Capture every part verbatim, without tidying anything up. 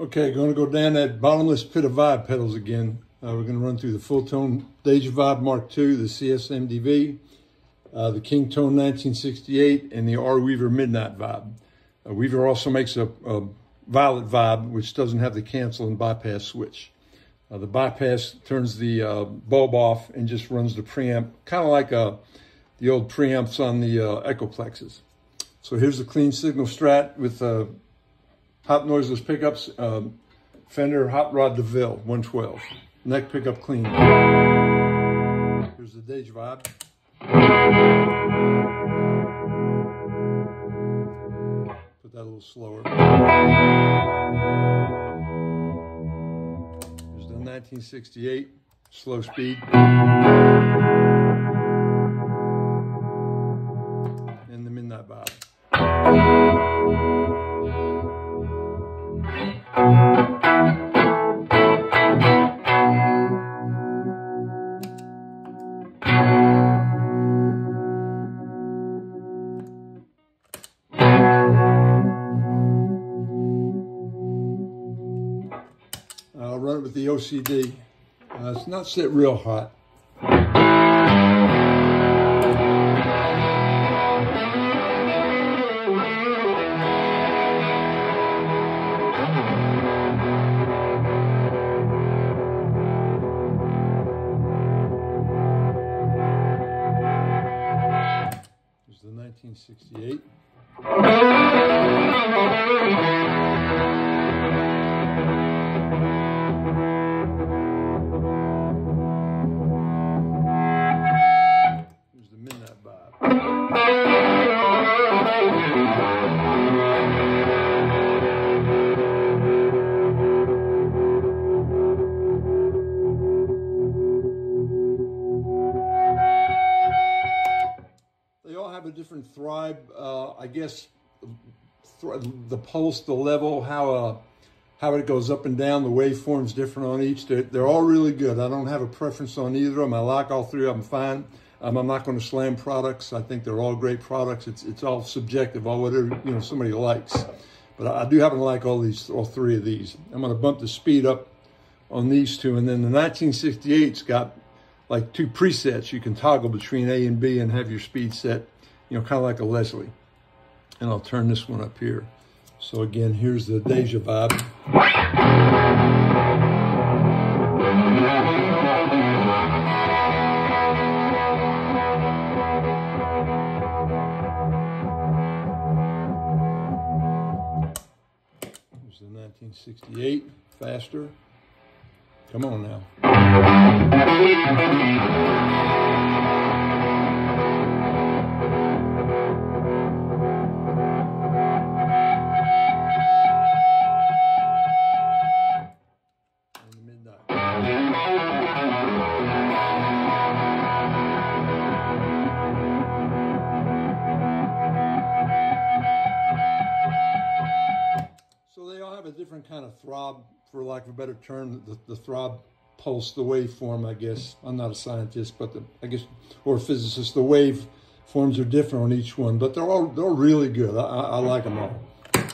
Okay, going to go down that bottomless pit of vibe pedals again. Uh, we're going to run through the Fulltone Deja Vibe Mark two, the C S M D V, uh, the KingTone nineteen sixty-eight, and the R Weaver Midnight Vibe. Uh, Weaver also makes a, a violet vibe, which doesn't have the cancel and bypass switch. Uh, the bypass turns the uh, bulb off and just runs the preamp, kind of like uh, the old preamps on the uh, Echoplexes. So here's the clean signal strat with uh, hot noiseless pickups, uh, Fender Hot Rod DeVille one twelve. Neck pickup clean. Here's the Deja Vibe. Put that a little slower. Here's the nineteen sixty-eight, slow speed. And the Midnight Vibe. I'll run it with the O C D. Uh, it's not set real hot. There's the nineteen sixty-eight. They all have a different thrive, uh, I guess, th the pulse, the level, how uh, how it goes up and down, the waveform's different on each. They're, they're all really good. I don't have a preference on either of them. I like all three of them fine. Um, I'm not going to slam products. I think they're all great products. It's it's all subjective, all whatever you know somebody likes. But I, I do happen to like all these, all three of these. I'm going to bump the speed up on these two, and then the nineteen sixty-eight's got like two presets. You can toggle between A and B and have your speed set, you know, kind of like a Leslie. And I'll turn this one up here. So again, here's the Deja Vibe. Here's the nineteen sixty-eight, faster. Come on now. So they all have a different kind of throb, for lack of a better term, the, the throb pulse, the waveform, I guess. I'm not a scientist, but the, I guess, or a physicist, the wave forms are different on each one, but they're all, they're all really good. I, I, I like them all.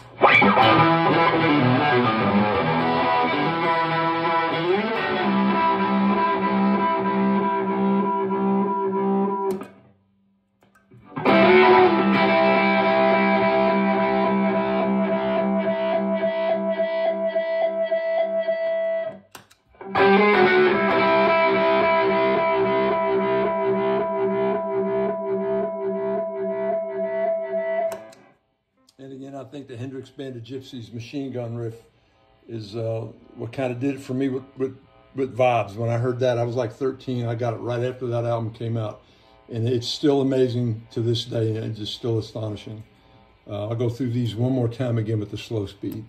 And again, I think the Hendrix Band of Gypsies machine gun riff is uh, what kind of did it for me with, with, with vibes. When I heard that, I was like thirteen. I got it right after that album came out. And it's still amazing to this day, and it's just still astonishing. Uh, I'll go through these one more time again with the slow speed.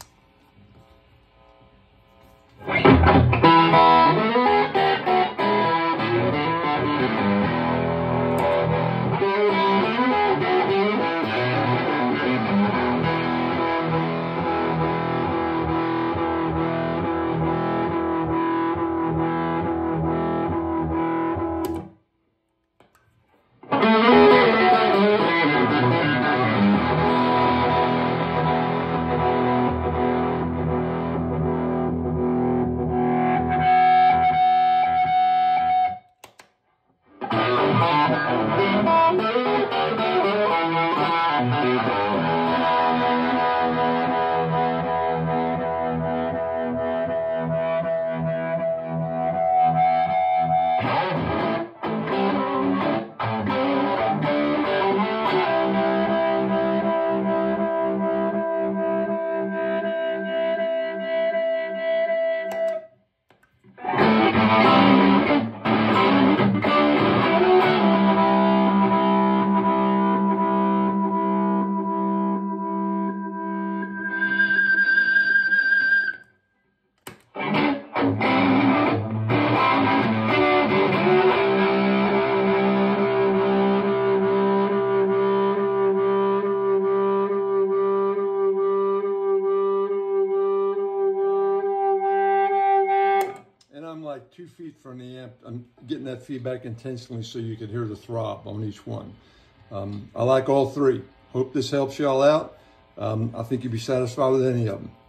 two feet from the amp. I'm getting that feedback intentionally so you can hear the throb on each one. Um, I like all three. Hope this helps y'all out. Um, I think you'll be satisfied with any of them.